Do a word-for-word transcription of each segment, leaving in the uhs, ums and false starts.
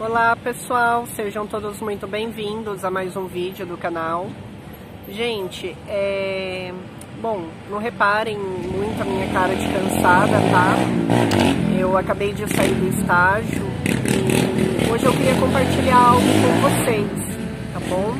Olá pessoal, sejam todos muito bem-vindos a mais um vídeo do canal. Gente, é... bom, não reparem muito a minha cara de cansada, tá? Eu acabei de sair do estágio e hoje eu queria compartilhar algo com vocês, tá bom?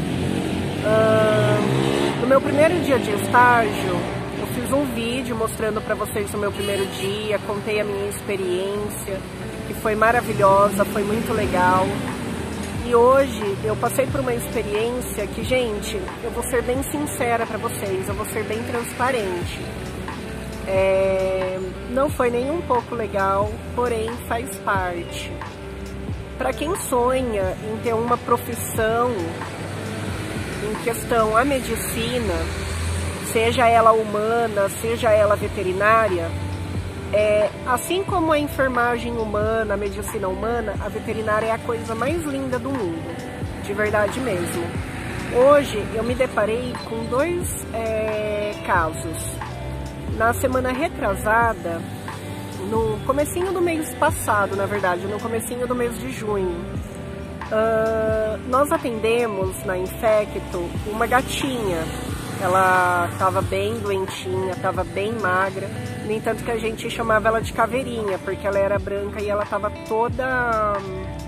Uh... No meu primeiro dia de estágio, eu fiz um vídeo mostrando pra vocês o meu primeiro dia, contei a minha experiência, que foi maravilhosa, foi muito legal. E hoje eu passei por uma experiência que, gente, eu vou ser bem sincera pra vocês, eu vou ser bem transparente. É... Não foi nem um pouco legal, porém faz parte. Pra quem sonha em ter uma profissão em questão a medicina, seja ela humana, seja ela veterinária, É, assim como a enfermagem humana, a medicina humana, a veterinária é a coisa mais linda do mundo, de verdade mesmo. Hoje eu me deparei com dois é, casos. Na semana retrasada, no comecinho do mês passado, na verdade, no comecinho do mês de junho, uh, nós atendemos na Infecto uma gatinha. Ela estava bem doentinha, estava bem magra. No entanto que a gente chamava ela de caveirinha, porque ela era branca e ela estava toda...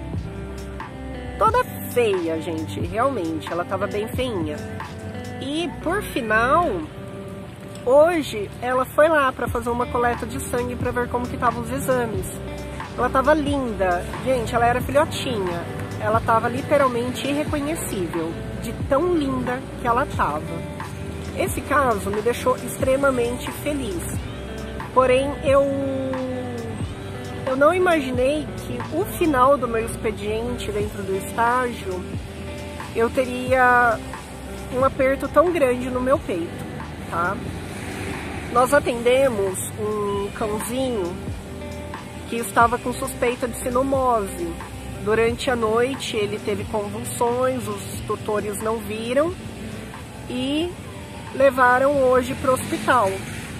toda feia, gente, realmente, ela estava bem feinha. E por final, hoje ela foi lá para fazer uma coleta de sangue para ver como que estavam os exames. Ela estava linda, gente, ela era filhotinha, ela estava literalmente irreconhecível, de tão linda que ela estava. Esse caso me deixou extremamente feliz. Porém, eu, eu não imaginei que o final do meu expediente dentro do estágio, eu teria um aperto tão grande no meu peito, tá? Nós atendemos um cãozinho que estava com suspeita de sinomose. Durante a noite ele teve convulsões, os tutores não viram e levaram hoje para o hospital.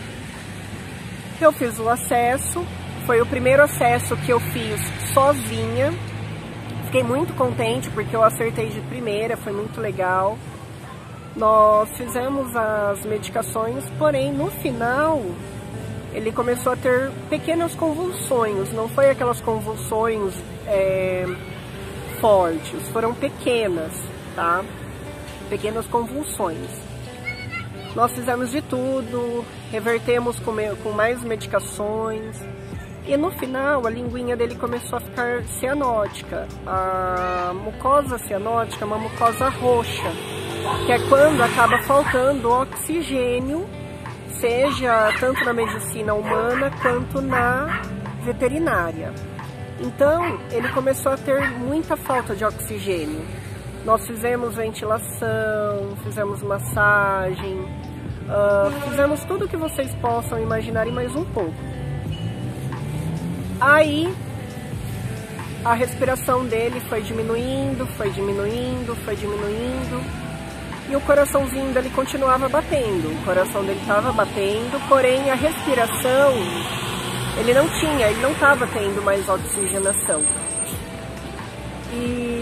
Eu fiz o acesso, foi o primeiro acesso que eu fiz sozinha. Fiquei muito contente porque eu acertei de primeira, foi muito legal. Nós fizemos as medicações, porém no final ele começou a ter pequenas convulsões. Não foi aquelas convulsões é, fortes, foram pequenas, tá? Pequenas convulsões. Nós fizemos de tudo, revertemos com, com mais medicações e no final a linguinha dele começou a ficar cianótica. A mucosa cianótica é uma mucosa roxa, que é quando acaba faltando oxigênio, seja tanto na medicina humana quanto na veterinária. Então ele começou a ter muita falta de oxigênio. Nós fizemos ventilação, fizemos massagem, uh, fizemos tudo o que vocês possam imaginar e mais um pouco. Aí, a respiração dele foi diminuindo, foi diminuindo, foi diminuindo, e o coraçãozinho dele continuava batendo. O coração dele estava batendo, porém a respiração, ele não tinha, ele não estava tendo mais oxigenação. E...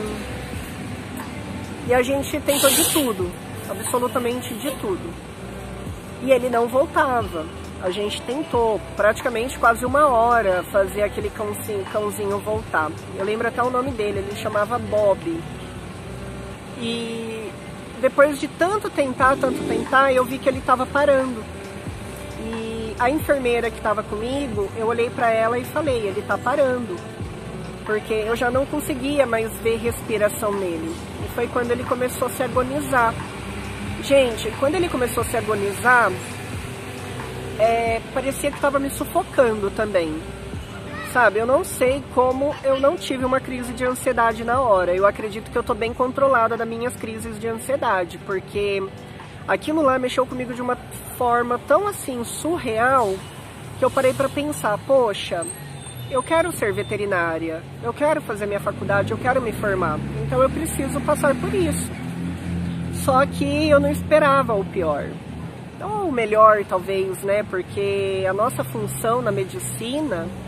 E a gente tentou de tudo, absolutamente de tudo. E ele não voltava. A gente tentou praticamente quase uma hora fazer aquele cãozinho, cãozinho voltar. Eu lembro até o nome dele, ele chamava Bob. E depois de tanto tentar, tanto tentar, eu vi que ele estava parando. E a enfermeira que estava comigo, eu olhei para ela e falei, ele está parando. Porque eu já não conseguia mais ver respiração nele. E foi quando ele começou a se agonizar. Gente, quando ele começou a se agonizar, é, parecia que estava me sufocando também. Sabe, eu não sei como eu não tive uma crise de ansiedade na hora. Eu acredito que eu tô bem controlada das minhas crises de ansiedade, porque aquilo lá mexeu comigo de uma forma tão assim surreal, que eu parei para pensar, poxa, eu quero ser veterinária, eu quero fazer minha faculdade, eu quero me formar, então eu preciso passar por isso. Só que eu não esperava o pior, ou o melhor talvez, né, porque a nossa função na medicina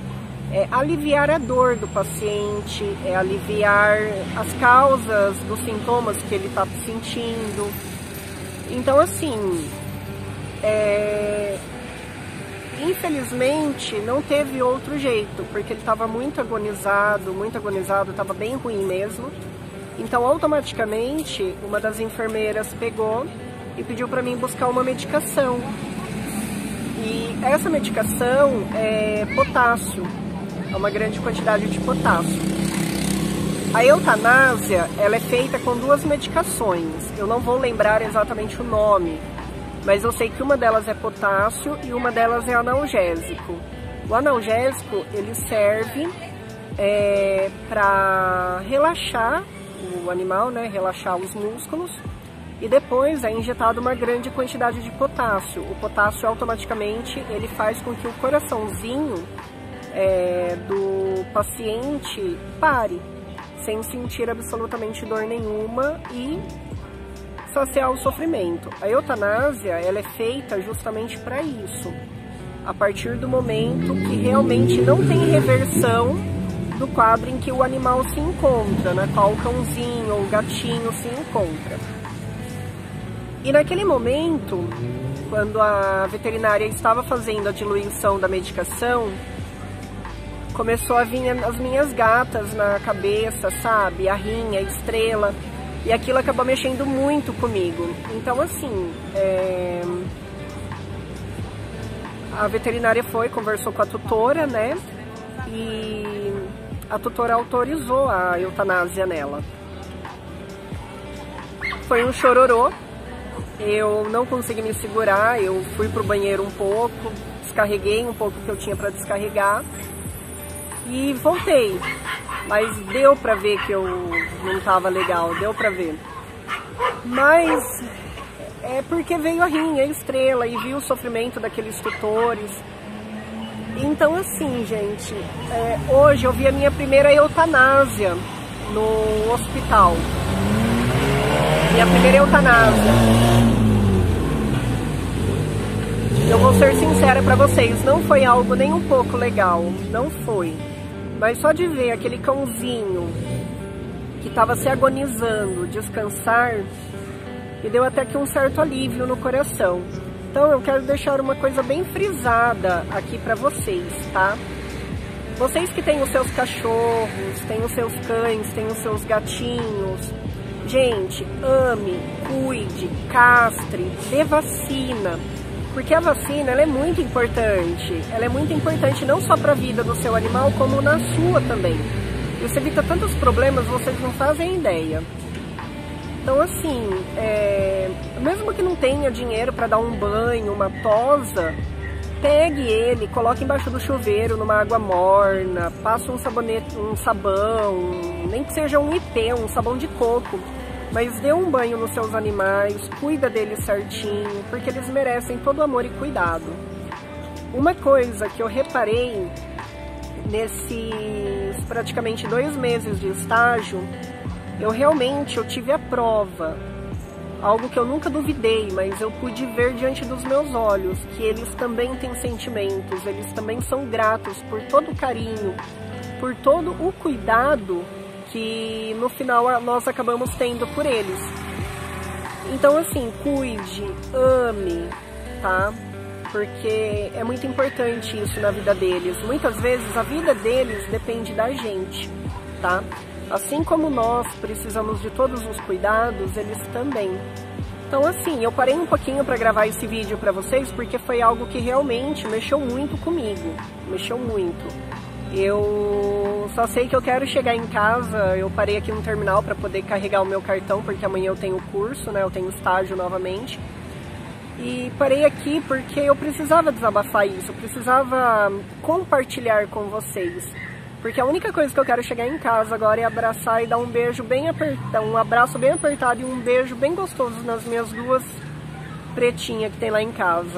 é aliviar a dor do paciente, é aliviar as causas dos sintomas que ele está sentindo. Então, assim, é... infelizmente não teve outro jeito, porque ele estava muito agonizado, muito agonizado, estava bem ruim mesmo. Então, automaticamente, uma das enfermeiras pegou e pediu para mim buscar uma medicação. E essa medicação é potássio, é uma grande quantidade de potássio. A eutanásia, ela é feita com duas medicações. Eu não vou lembrar exatamente o nome, mas eu sei que uma delas é potássio e uma delas é analgésico. O analgésico, ele serve é, para relaxar o animal, né, relaxar os músculos, e depois é injetado uma grande quantidade de potássio. O potássio automaticamente ele faz com que o coraçãozinho é, do paciente pare, sem sentir absolutamente dor nenhuma e saciar o sofrimento. A eutanásia, ela é feita justamente para isso, a partir do momento que realmente não tem reversão do quadro em que o animal se encontra, né, qual o cãozinho ou o gatinho se encontra. E naquele momento, quando a veterinária estava fazendo a diluição da medicação, começou a vir as minhas gatas na cabeça, sabe? A Rinha, a Estrela, e aquilo acabou mexendo muito comigo. Então, assim, é... a veterinária foi, conversou com a tutora, né? E a tutora autorizou a eutanásia nela. Foi um chororô. Eu não consegui me segurar, eu fui pro banheiro um pouco, descarreguei um pouco que eu tinha para descarregar e voltei. Mas deu pra ver que eu não tava legal, deu pra ver. Mas é porque veio a Rinha, a Estrela, e viu o sofrimento daqueles tutores. Então, assim, gente, é, hoje eu vi a minha primeira eutanásia no hospital. Minha primeira eutanásia. Eu vou ser sincera pra vocês, não foi algo nem um pouco legal, não foi. Mas só de ver aquele cãozinho que estava se agonizando, descansar, me deu até que um certo alívio no coração. Então eu quero deixar uma coisa bem frisada aqui pra vocês, tá? Vocês que têm os seus cachorros, têm os seus cães, têm os seus gatinhos, gente, ame, cuide, castre, dê vacina. Porque a vacina, ela é muito importante. Ela é muito importante não só para a vida do seu animal, como na sua também. Isso evita tantos problemas, vocês não fazem ideia. Então, assim, é... mesmo que não tenha dinheiro para dar um banho, uma tosa, pegue ele, coloque embaixo do chuveiro, numa água morna, passa um sabonete, um sabão, nem que seja um I P, um sabão de coco. Mas dê um banho nos seus animais, cuida deles certinho, porque eles merecem todo amor e cuidado. Uma coisa que eu reparei nesses praticamente dois meses de estágio, eu realmente eu tive a prova, algo que eu nunca duvidei, mas eu pude ver diante dos meus olhos, que eles também têm sentimentos, eles também são gratos por todo o carinho, por todo o cuidado que no final nós acabamos tendo por eles. Então, assim, cuide, ame, tá? Porque é muito importante isso na vida deles. Muitas vezes a vida deles depende da gente, tá? Assim como nós precisamos de todos os cuidados, eles também. Então, assim, eu parei um pouquinho para gravar esse vídeo para vocês porque foi algo que realmente mexeu muito comigo, mexeu muito. Eu só sei que eu quero chegar em casa, eu parei aqui no terminal para poder carregar o meu cartão, porque amanhã eu tenho curso, né, eu tenho estágio novamente. E parei aqui porque eu precisava desabafar isso, eu precisava compartilhar com vocês. Porque a única coisa que eu quero chegar em casa agora é abraçar e dar um beijo bem apertado, um abraço bem apertado e um beijo bem gostoso nas minhas duas pretinhas que tem lá em casa.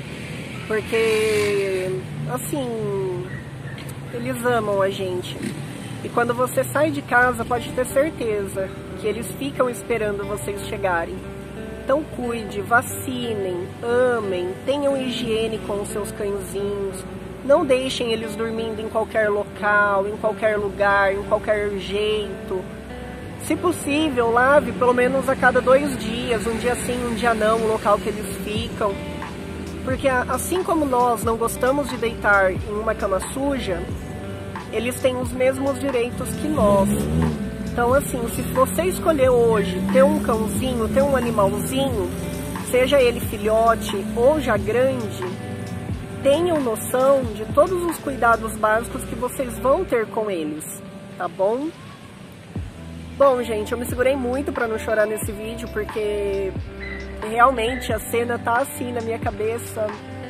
Porque, assim, eles amam a gente. E quando você sai de casa, pode ter certeza que eles ficam esperando vocês chegarem. Então cuide, vacinem, amem, tenham higiene com os seus cãezinhos, Não deixem eles dormindo em qualquer local, em qualquer lugar, em qualquer jeito. Se possível, lave pelo menos a cada dois dias, um dia sim, um dia não, o local que eles ficam. Porque assim como nós não gostamos de deitar em uma cama suja, eles têm os mesmos direitos que nós. Então assim, se você escolher hoje ter um cãozinho, ter um animalzinho, seja ele filhote ou já grande, tenham noção de todos os cuidados básicos que vocês vão ter com eles, tá bom? Bom, gente, eu me segurei muito pra não chorar nesse vídeo, porque realmente a cena tá assim na minha cabeça.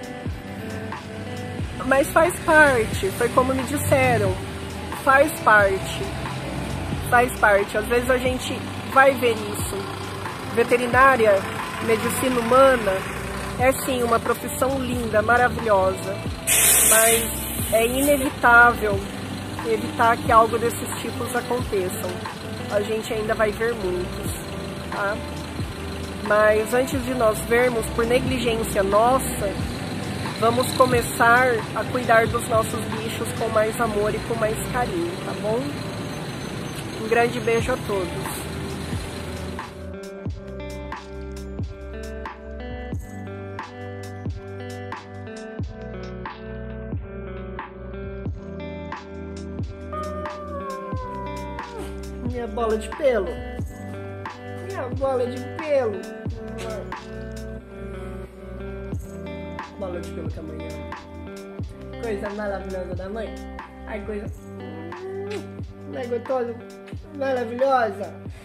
Mas faz parte, foi como me disseram, faz parte, faz parte. Às vezes a gente vai ver isso. Veterinária, medicina humana, é sim uma profissão linda, maravilhosa, mas é inevitável evitar que algo desses tipos aconteçam. A gente ainda vai ver muitos, tá? Mas antes de nós vermos por negligência nossa, vamos começar a cuidar dos nossos bichos com mais amor e com mais carinho, tá bom? Um grande beijo a todos. Minha bola de pelo. Minha bola de pelo. Bola de pelo da manhã. Coisa maravilhosa da mãe. Ai, coisa... Não é gostosa? Maravilhosa.